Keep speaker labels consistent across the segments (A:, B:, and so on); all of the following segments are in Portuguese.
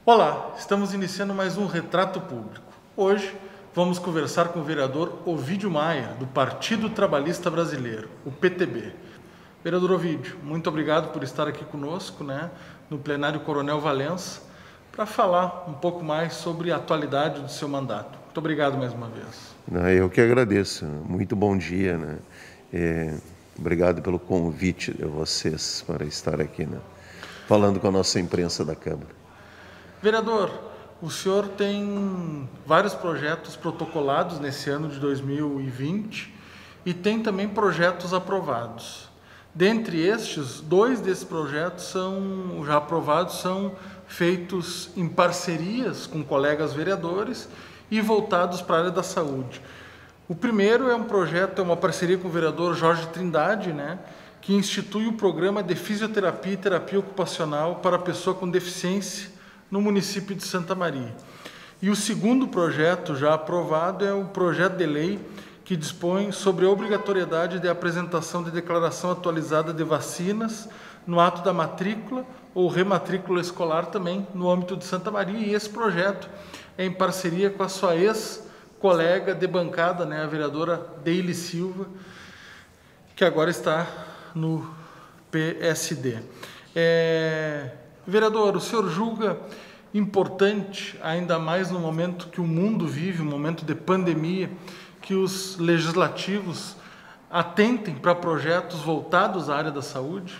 A: Olá, estamos iniciando mais um Retrato Público. Hoje vamos conversar com o vereador Ovidio Maia, do Partido Trabalhista Brasileiro, o PTB. Vereador Ovidio, muito obrigado por estar aqui conosco, no plenário Coronel Valença, para falar um pouco mais sobre a atualidade do seu mandato. Muito obrigado mais uma vez.
B: Eu que agradeço. Muito bom dia. Obrigado pelo convite de vocês para estar aqui, falando com a nossa imprensa da Câmara.
A: Vereador, o senhor tem vários projetos protocolados nesse ano de 2020 e tem também projetos aprovados. Dentre estes, 2 desses projetos já aprovados são feitos em parcerias com colegas vereadores e voltados para a área da saúde. O primeiro é um projeto, é uma parceria com o vereador Jorge Trindade, que institui o programa de fisioterapia e terapia ocupacional para a pessoa com deficiência no município de Santa Maria. E o segundo projeto já aprovado é o projeto de lei que dispõe sobre a obrigatoriedade de apresentação de declaração atualizada de vacinas no ato da matrícula ou rematrícula escolar também no âmbito de Santa Maria. E esse projeto é em parceria com a sua ex-colega de bancada, a vereadora Deile Silva, que agora está no PSD. Vereador, o senhor julga importante, ainda mais no momento que o mundo vive, um momento de pandemia, que os legislativos atentem para projetos voltados à área da saúde?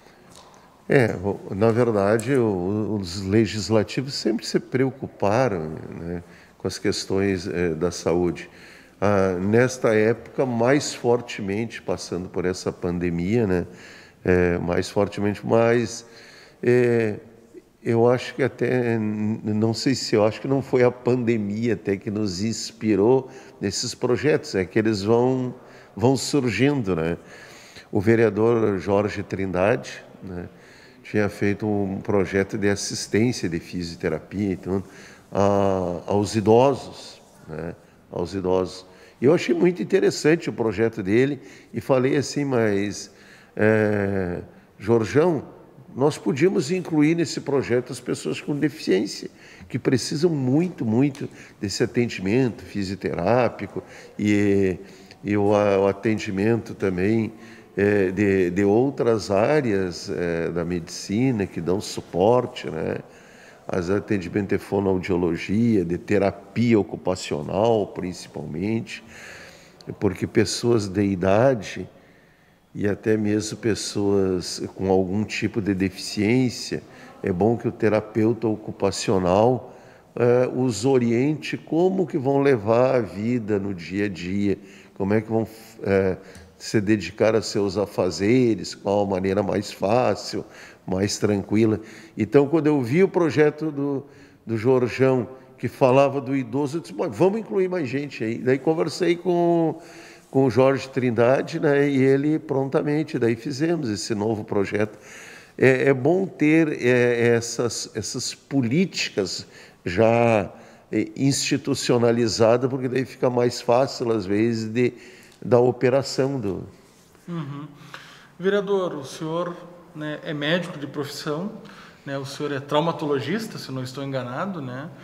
B: Na verdade, os legislativos sempre se preocuparam com as questões da saúde. Nesta época, mais fortemente, passando por essa pandemia, mais fortemente, mas eu acho que até, não sei se eu acho que não foi a pandemia até que nos inspirou nesses projetos, é que eles vão surgindo, O vereador Jorge Trindade, tinha feito um projeto de assistência de fisioterapia, então, aos idosos, aos idosos. E eu achei muito interessante o projeto dele e falei assim, mas, Jorjão, nós podíamos incluir nesse projeto as pessoas com deficiência, que precisam muito, muito desse atendimento fisioterápico e o atendimento também de outras áreas da medicina que dão suporte, as atendimento de fonoaudiologia, de terapia ocupacional, principalmente, porque pessoas de idade e até mesmo pessoas com algum tipo de deficiência, é bom que o terapeuta ocupacional os oriente como que vão levar a vida no dia a dia, como é que vão se dedicar a seus afazeres, qual a maneira mais fácil, mais tranquila. Então, quando eu vi o projeto do Jorjão, que falava do idoso, eu disse, vamos incluir mais gente aí. Daí conversei com o Jorge Trindade, e ele prontamente, daí fizemos esse novo projeto. É bom ter essas políticas já institucionalizadas, porque daí fica mais fácil, às vezes, da operação do...
A: Vereador, o senhor é médico de profissão, o senhor é traumatologista, se não estou enganado,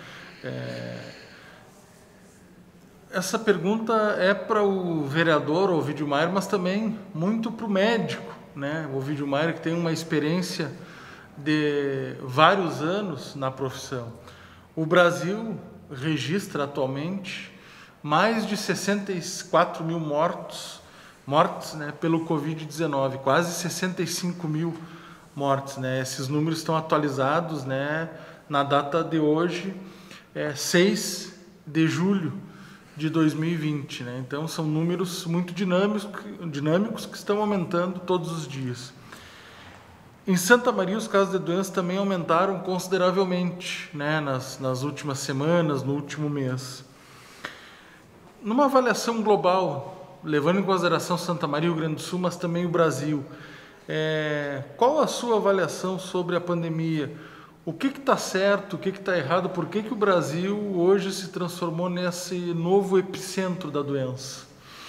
A: Essa pergunta é para o vereador Ovidio Maia, mas também muito para o médico, O Ovidio Maia, que tem uma experiência de vários anos na profissão. O Brasil registra atualmente mais de 64 mil mortes pelo Covid-19, quase 65 mil mortes. Esses números estão atualizados na data de hoje, 6 de julho de 2020. Então, são números muito dinâmicos que estão aumentando todos os dias. Em Santa Maria, os casos de doença também aumentaram consideravelmente nas últimas semanas, no último mês. Numa avaliação global, levando em consideração Santa Maria, Rio Grande do Sul, mas também o Brasil, qual a sua avaliação sobre a pandemia? O que está certo, o que está errado? Por que o Brasil hoje se transformou nesse novo epicentro da doença?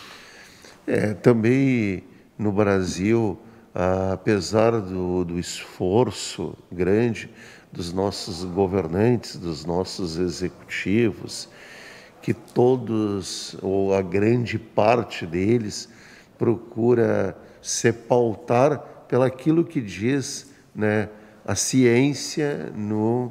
B: Também no Brasil, apesar do esforço grande dos nossos governantes, dos nossos executivos, que todos, ou a grande parte deles, procura se pautar pelaquilo que diz, né, a ciência no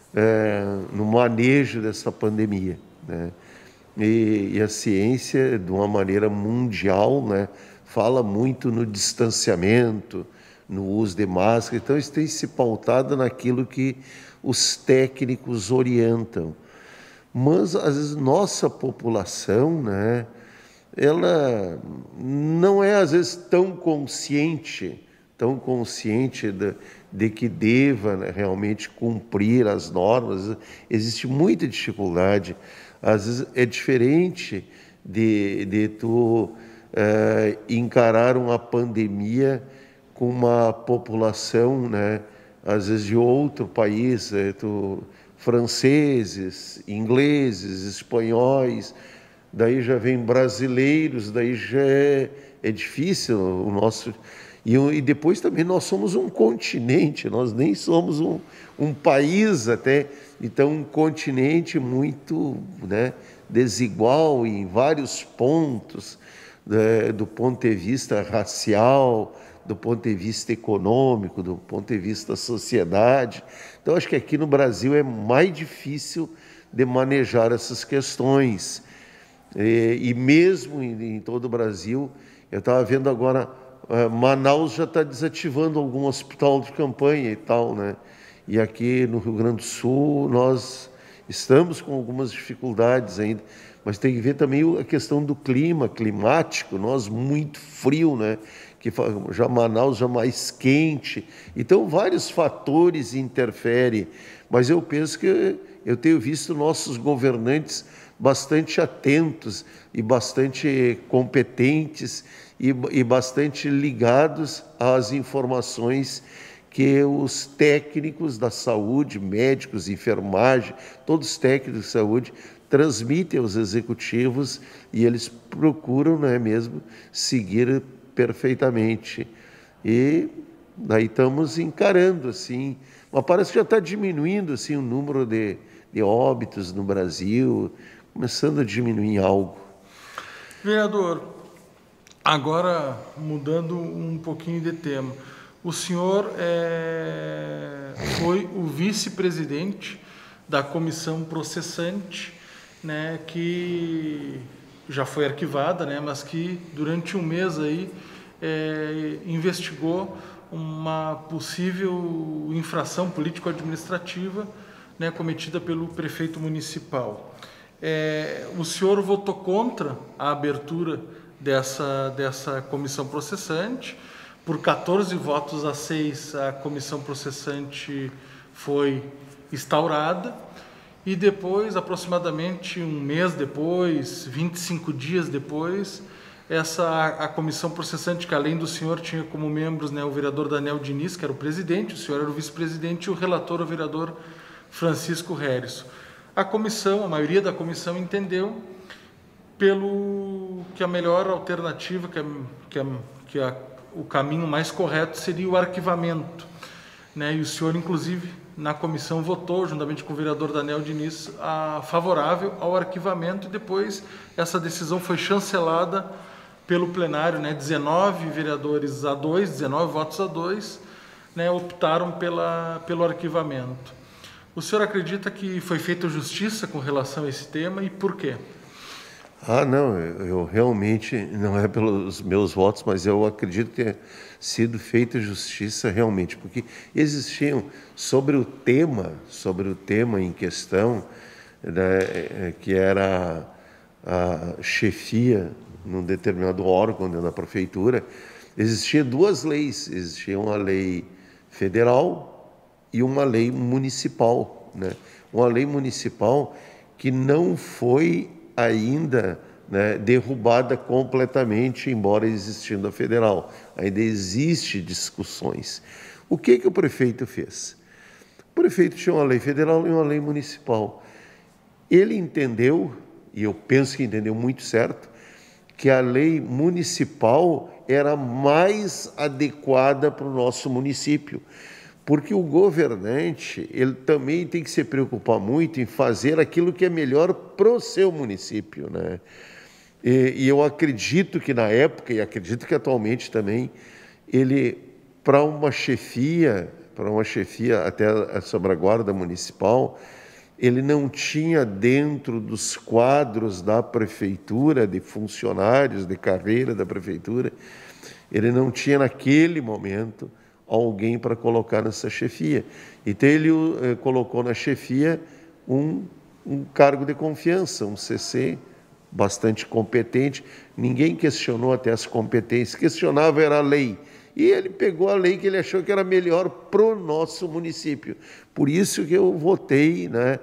B: manejo dessa pandemia, né? E a ciência, de uma maneira mundial, né, fala muito no distanciamento, no uso de máscara. Então, isso tem se pautado naquilo que os técnicos orientam. Mas, às vezes, nossa população, né, ela não é, às vezes, tão consciente de que deva, né, realmente cumprir as normas. Existe muita dificuldade. Às vezes é diferente de tu encarar uma pandemia com uma população, né, às vezes de outro país, franceses, ingleses, espanhóis, daí já vem brasileiros, daí já é difícil o nosso... E depois também nós somos um continente, nós nem somos um país até, então um continente muito, né, desigual em vários pontos, né, do ponto de vista racial, do ponto de vista econômico, do ponto de vista da sociedade. Então acho que aqui no Brasil é mais difícil de manejar essas questões. E mesmo em todo o Brasil, eu estava vendo agora... Manaus já está desativando algum hospital de campanha e tal, né? E aqui no Rio Grande do Sul nós estamos com algumas dificuldades ainda, mas tem que ver também a questão do climático, nós muito frio, né? Que já Manaus já mais quente, então vários fatores interferem, mas eu penso que eu tenho visto nossos governantes bastante atentos e bastante competentes e bastante ligados às informações que os técnicos da saúde, médicos, enfermagem, todos os técnicos de saúde transmitem aos executivos e eles procuram, não é mesmo, seguir perfeitamente. E daí estamos encarando, assim, mas parece que já está diminuindo assim, o número de óbitos no Brasil, começando a diminuir algo.
A: Vereador, agora mudando um pouquinho de tema, o senhor foi o vice-presidente da comissão processante, né, que já foi arquivada, né, mas que durante um mês aí investigou uma possível infração político-administrativa, né, cometida pelo prefeito municipal. O senhor votou contra a abertura dessa comissão processante. Por 14 votos a 6, a comissão processante foi instaurada. E depois, aproximadamente um mês depois, 25 dias depois, a comissão processante, que além do senhor tinha como membros, né, o vereador Daniel Diniz, que era o presidente, o senhor era o vice-presidente, e o relator, o vereador Francisco Réris. A maioria da comissão entendeu que a melhor alternativa, o caminho mais correto seria o arquivamento, né? E o senhor, inclusive, na comissão votou, juntamente com o vereador Daniel Diniz, favorável ao arquivamento, e depois essa decisão foi chancelada pelo plenário, né? 19 vereadores a 2, 19 votos a 2, né, optaram pelo arquivamento. O senhor acredita que foi feita justiça com relação a esse tema e por quê?
B: Não, eu realmente, não é pelos meus votos, mas eu acredito ter sido feita justiça realmente, porque existiam sobre o tema em questão, né, que era a chefia num determinado órgão da prefeitura, existiam duas leis, existia uma lei federal e uma lei municipal, né? Uma lei municipal que não foi ainda, né, derrubada completamente, embora existindo a federal. Ainda existe discussões. O que o prefeito fez? O prefeito tinha uma lei federal e uma lei municipal. Ele entendeu, e eu penso que entendeu muito certo, que a lei municipal era mais adequada para o nosso município, Porque o governante, ele também tem que se preocupar muito em fazer aquilo que é melhor para o seu município, né? E eu acredito que na época, e acredito que atualmente também, ele, para uma chefia até sobre a guarda municipal, ele não tinha dentro dos quadros da prefeitura, de funcionários de carreira da prefeitura, ele não tinha naquele momento alguém para colocar nessa chefia. Então ele colocou na chefia um cargo de confiança, um CC bastante competente. Ninguém questionou até as competências, questionava era a lei. E ele pegou a lei que ele achou que era melhor para o nosso município. Por isso que eu votei, né,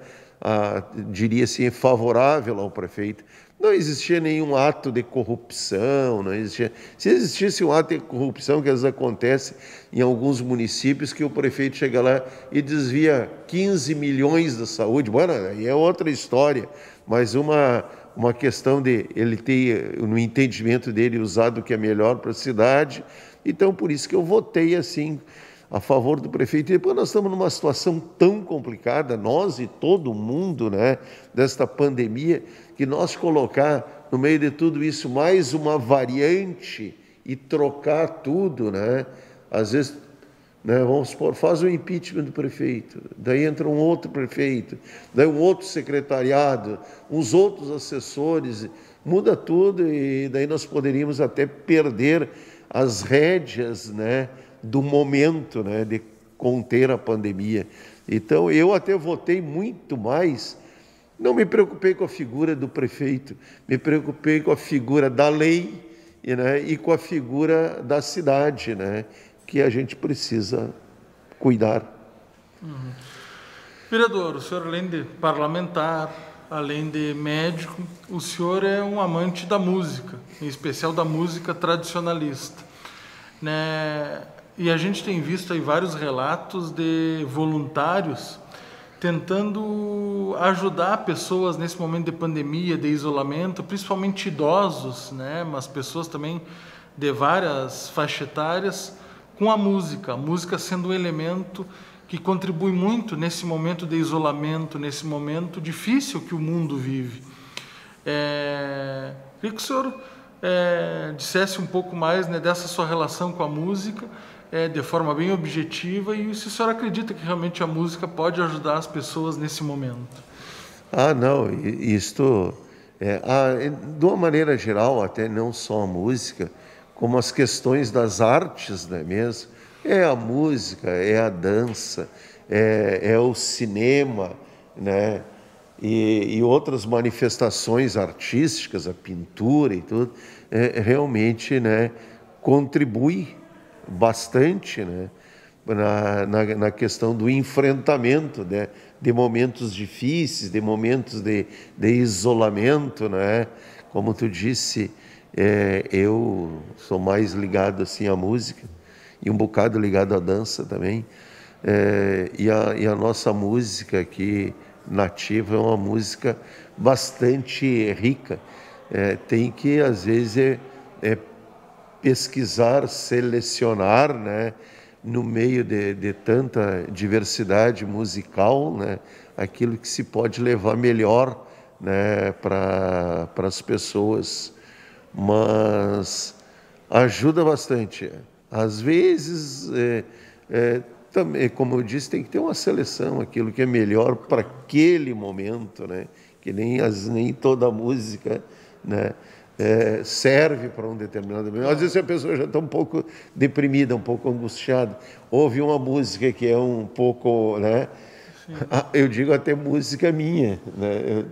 B: diria assim, favorável ao prefeito. Não existia nenhum ato de corrupção, não existia. Se existisse um ato de corrupção, que às vezes acontece em alguns municípios, que o prefeito chega lá e desvia 15 milhões da saúde, bueno, aí é outra história, mas uma questão de ele ter, no entendimento dele, usado o que é melhor para a cidade. Então, por isso que eu votei assim, a favor do prefeito. E depois nós estamos numa situação tão complicada, nós e todo mundo, né, desta pandemia, que nós colocar no meio de tudo isso mais uma variante e trocar tudo, né? Às vezes, né, vamos supor, faz o impeachment do prefeito, daí entra um outro prefeito, daí um outro secretariado, uns outros assessores, muda tudo e daí nós poderíamos até perder as rédeas, né, do momento, né, de conter a pandemia. Então, eu até votei muito mais, não me preocupei com a figura do prefeito, me preocupei com a figura da lei, né, e com a figura da cidade, né, que a gente precisa cuidar.
A: Vereador, o senhor, além de parlamentar, além de médico, o senhor é um amante da música, em especial da música tradicionalista, né? E a gente tem visto aí vários relatos de voluntários tentando ajudar pessoas nesse momento de pandemia, de isolamento, principalmente idosos, né? Mas pessoas também de várias faixas etárias, com a música sendo um elemento que contribui muito nesse momento de isolamento, nesse momento difícil que o mundo vive. Queria que o senhor dissesse um pouco mais, né, dessa sua relação com a música, de forma bem objetiva, e se o senhor acredita que realmente a música pode ajudar as pessoas nesse momento.
B: Não, isto, de uma maneira geral, até não só a música, como as questões das artes, não é mesmo? É a música, é a dança, é o cinema, né? E outras manifestações artísticas, a pintura e tudo, realmente, né, contribui bastante, né, na questão do enfrentamento, né, de momentos difíceis, de momentos de isolamento, né? Como tu disse, eu sou mais ligado assim à música e um bocado ligado à dança também, e a nossa música aqui nativa é uma música bastante rica. Tem que às vezes pesquisar, selecionar, né, no meio de tanta diversidade musical, né, aquilo que se pode levar melhor, né, para as pessoas, mas ajuda bastante. Às vezes, também, como eu disse, tem que ter uma seleção, aquilo que é melhor para aquele momento, né, que nem toda música, né, serve para um determinado momento. Às vezes a pessoa já está um pouco deprimida, um pouco angustiada, ouve uma música que é um pouco, né? Eu digo até música minha, né?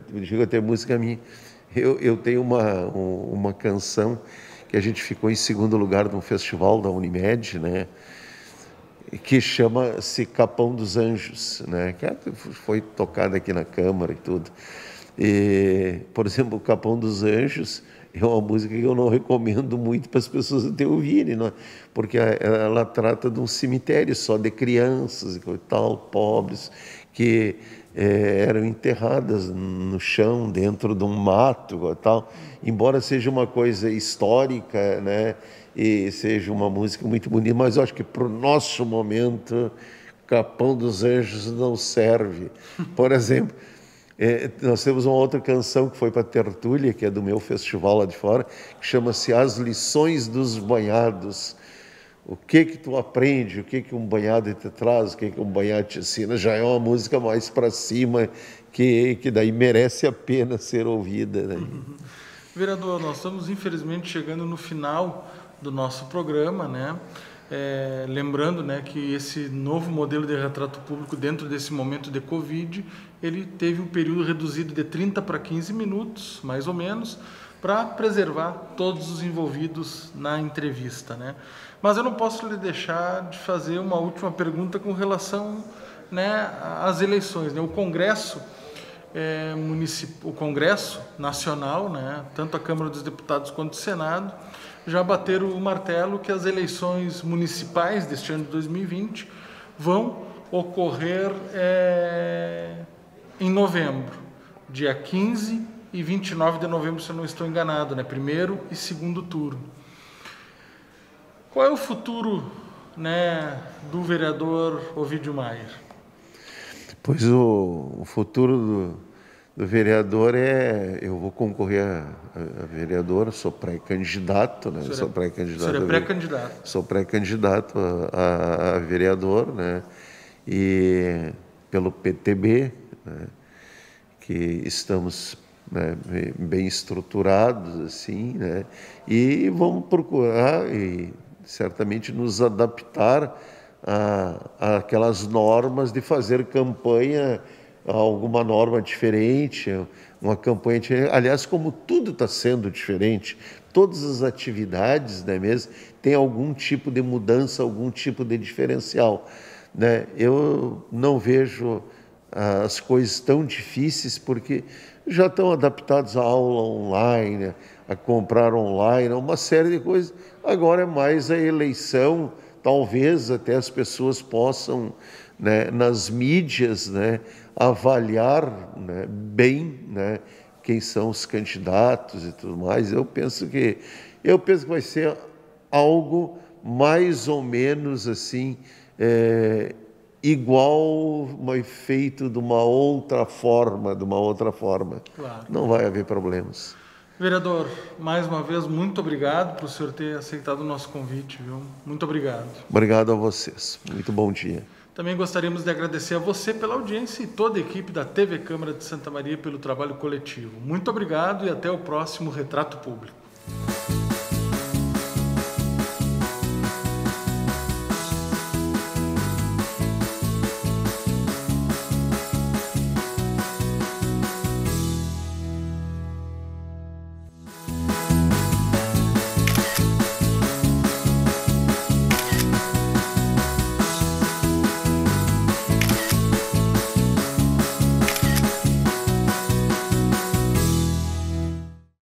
B: Eu tenho uma canção que a gente ficou em segundo lugar num festival da Unimed, né? Que chama-se Capão dos Anjos, né? Que foi tocada aqui na Câmara e tudo. E, por exemplo, o Capão dos Anjos é uma música que eu não recomendo muito para as pessoas até ouvirem, não é? Porque ela trata de um cemitério só de crianças e tal, pobres, que eram enterradas no chão, dentro de um mato e tal. Embora seja uma coisa histórica, né, e seja uma música muito bonita, mas eu acho que para o nosso momento, Capão dos Anjos não serve. Por exemplo, nós temos uma outra canção que foi para a Tertúlia, que é do meu festival lá de fora, que chama-se As Lições dos Banhados. O que tu aprende, o que um banhado te traz, o que um banhado te ensina, já é uma música mais para cima, que daí merece a pena ser ouvida, né?
A: Vereador, nós estamos infelizmente chegando no final do nosso programa, né? Lembrando, né, que esse novo modelo de retrato público dentro desse momento de Covid, ele teve um período reduzido de 30 para 15 minutos, mais ou menos, para preservar todos os envolvidos na entrevista, né? Mas eu não posso lhe deixar de fazer uma última pergunta com relação, né, às eleições, né? O Congresso o Congresso Nacional, né, tanto a Câmara dos Deputados quanto o Senado, já bateram o martelo que as eleições municipais deste ano de 2020 vão ocorrer em novembro, dia 15 e 29 de novembro, se eu não estou enganado, né, primeiro e segundo turno. Qual é o futuro, né, do vereador Ovidio Maier?
B: Pois o futuro do vereador eu vou concorrer a vereador, sou pré-candidato, né?
A: Sou pré-candidato.
B: Sou pré-candidato a vereador, né? E pelo PTB, né? Que estamos, né, bem estruturados, assim, né? E vamos procurar e certamente nos adaptar aquelas normas de fazer campanha, alguma norma diferente, uma campanha diferente. Aliás, como tudo está sendo diferente, todas as atividades, né, mesmo, tem algum tipo de mudança, algum tipo de diferencial, né? Eu não vejo as coisas tão difíceis, porque já estão adaptados à aula online, a comprar online, uma série de coisas. Agora é mais a eleição. Talvez até as pessoas possam, né, nas mídias, né, avaliar, né, bem, né, quem são os candidatos e tudo mais. Eu penso que vai ser algo mais ou menos assim, igual, mas feito de uma outra forma.
A: Claro.
B: Não vai haver problemas.
A: Vereador, mais uma vez, muito obrigado por o senhor ter aceitado o nosso convite, viu? Muito obrigado.
B: Obrigado a vocês. Muito bom dia.
A: Também gostaríamos de agradecer a você pela audiência e toda a equipe da TV Câmara de Santa Maria pelo trabalho coletivo. Muito obrigado e até o próximo Retrato Público.